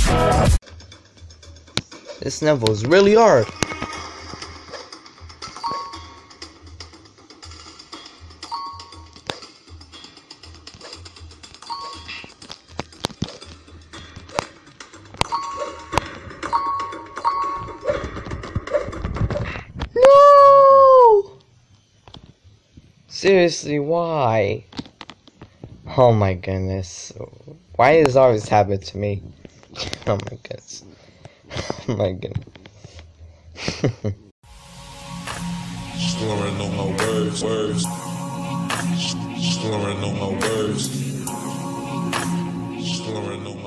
This level is really hard. No! Seriously, why? Oh my goodness. Why does always happen to me? Oh my goodness. Oh my goodness. Slurring on my words. Slurring on my words. Slurring on my